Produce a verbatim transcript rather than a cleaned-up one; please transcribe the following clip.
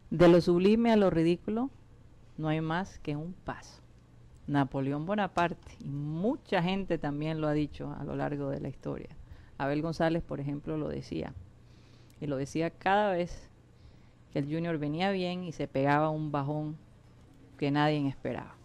De lo sublime a lo ridículo no hay más que un paso. Napoleón Bonaparte, y mucha gente también lo ha dicho a lo largo de la historia. Abel González, por ejemplo, lo decía. Y lo decía cada vez que el Junior venía bien y se pegaba un bajón que nadie esperaba.